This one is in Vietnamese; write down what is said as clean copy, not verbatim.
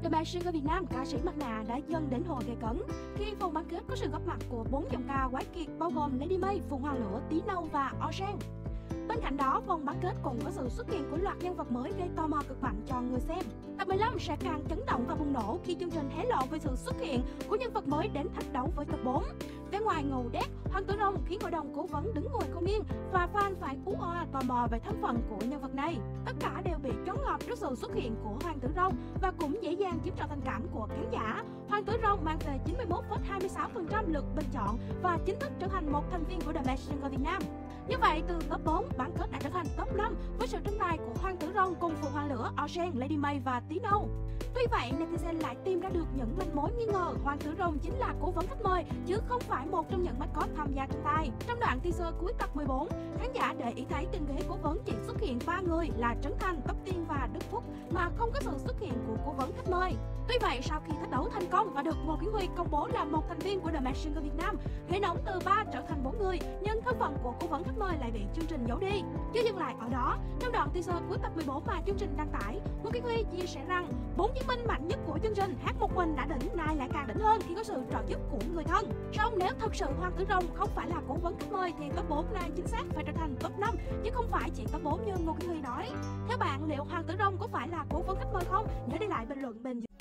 The Masked Singer Việt Nam, ca sĩ mặt nạ đã dần đến hồi gay cấn khi vòng bán kết có sự góp mặt của 4 giọng ca quái kiệt bao gồm Lady May, Phượng Hoàng Lửa, Tí Nâu và Ocean. Bên cạnh đó, vòng bán kết cũng có sự xuất hiện của loạt nhân vật mới gây tò mò cực mạnh cho người xem. Tập 15 sẽ càng chấn động và bùng nổ khi chương trình hé lộ về sự xuất hiện của nhân vật mới đến thách đấu với top 4. Vẻ ngoài ngầu đét, Hoàng Tử Rồng khiến hội đồng cố vấn đứng ngồi không yên và fan phải ú oa tò mò về thân phận của nhân vật này. Tất cả đều bị choáng ngợp trước sự xuất hiện của Hoàng Tử Rồng và cũng dễ dàng chiếm trọn tình cảm của khán giả. Hoàng Tử Rồng mang về 91,26% lượt bình chọn và chính thức trở thành một thành viên của The Masked Singer Việt Nam. Như vậy, từ top 4, bán kết đã trở thành top 5 với sự tranh tài của Hoàng Tử Rồng cùng Phượng Hoàng Lửa, Ocean, Lady May và Tí Nâu. Tuy vậy, netizen lại tìm ra được những manh mối nghi ngờ Hoàng Tử Rồng chính là cố vấn khách mời chứ không phải một trong những mascot tham gia tranh tài. Trong đoạn teaser cuối tập 14, khán giả để ý thấy trên ghế cố vấn chỉ xuất hiện 3 người là Trấn Thành, Tóc Tiên và Đức Phúc mà không có sự xuất hiện của cố vấn khách mời. Tuy vậy, sau khi thách đấu thành công và được Ngô Kiến Huy công bố là một thành viên của The Masked Singer Việt Nam, ghế nóng từ 3 trở thành 4 người, nhưng thân phận của cố vấn khách mời lại bị chương trình giấu đi. Chưa dừng lại ở đó, trong đoạn teaser cuối tập 14 mà chương trình đăng tải, Ngô Kiến Huy chia sẻ rằng 4 chiến binh mạnh nhất của chương trình hát một mình đã đỉnh, nay lại càng đỉnh hơn khi có sự trợ giúp của người thân. Song nếu thật sự Hoàng Tử Rồng không phải là cố vấn khách mời thì top 4 này chính xác phải trở thành top 5 chứ không phải chỉ top 4 như Ngô Kiến Huy nói. Theo bạn, liệu Hoàng Tử Rồng có phải là cố vấn khách mời không? Nhớ để lại bình luận bên dưới.